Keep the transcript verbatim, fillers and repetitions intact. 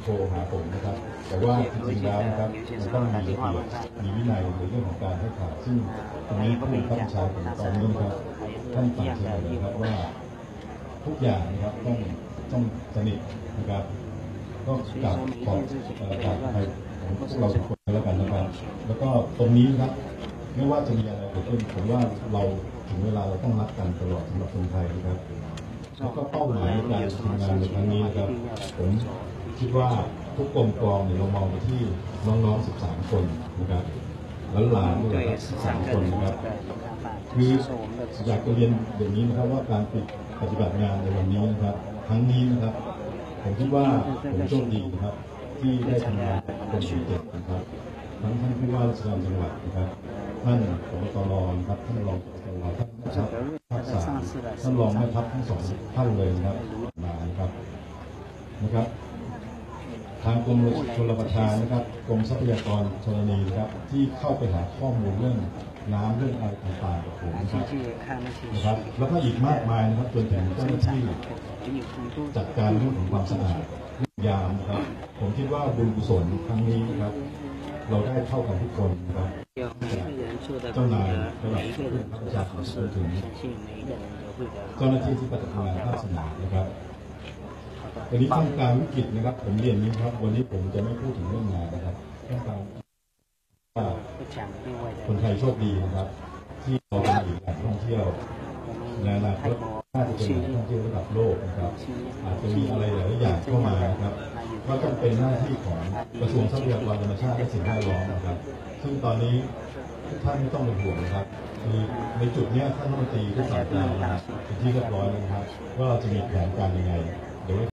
รหาผมนะครับแต่ว่าจริงๆแล้วนะครับมันต้องมีระเบียบมีวินัยในเรื่องของการให้ข่าวซึ่งตรงนี้ผู้บังคับบัญชาผมตอนนี้นะครับท่านสั่งเสนอนะครับว่าทุกอย่างนะครับต้องต้องสนิทนะครับก็กลับขอบกราบไปของพวกเราทุกคนแล้วกันนะครับแล้วก็ตรงนี้ครับไม่ว่าจะมีอะไรเกิดขึ้นผมว่าเราถึงเวลาเราต้องรักกันตลอดสำหรับคนไทยนะครับแล้วก็เป้าหมายในการทำงานในครั้งนี้นะครับผมคิดว่าทุกกรมกองเนี่ยเรามองไปที่น้องๆสิบสามคนนะครับหลานๆด้วยสิบสามคนนะครับคืออยากจะเรียนอย่างนี้นะครับว่าการปฏิบัติงานในวันนี้นะครับครั้งนี้นะครับผมคิดว่าผมโชคดีนะครับที่ได้ทำงานกับคนที่เก่งนะครับทั้งท่านผู้ว่าราชการจังหวัดนะครับท่านผบ.ตร.ครับท่านรองผบ.ตร.ท่านนะครับภาคสามท่านรองแม่ทัพทั้งสองท่านเลยนะครับมานะครับนะครับทางกรมชลประทานนะครับกรมทรัพยากรธรณีนะครับที่เข้าไปหาข้อมูลเรื่องน้ำเรื่องอะไรต่างๆกับผมนะครับนะครับแล้วก็อีกมากมายนะครับจนถึงเจ้าหน้าที่จัดการเรื่องของความสะอาดยามนะครับผมคิดว่าบุญกุศลครั้งนี้นะครับเราได้เท่ากันทุกคนนะครับเจ้านายระดับผู้บังคับบัญชาจนถึงเจ้าหน้าที่ที่ปฏิบัติงานภาคสนามนะครับวันนี้ท่ามกลางวิกฤตนะครับผมเรียนนี้ครับวันนี้ผมจะไม่พูดถึงเรื่องงานนะครับท่ามกลางว่าคนไทยโชคดีนะครับที่เราเป็นอีกแหล่งท่องเที่ยวในอนาคตน่าจะเป็นแหล่งท่องเที่ยวระดับโลกนะครับอาจจะมีอะไรหลายอย่างเข้ามานะครับก็ต้องเป็นหน้าที่ของกระทรวงทรัพยากรธรรมชาติและสิ่งแวดล้อมนะครับซึ่งตอนนี้ท่านไม่ต้องเป็นห่วงนะครับคือในจุดนี้ท่านรัฐมนตรีได้สั่งการมาเป็นที่เรียบร้อยแล้วนะครับว่าเราจะมีแผนการยังไงเดี๋ยว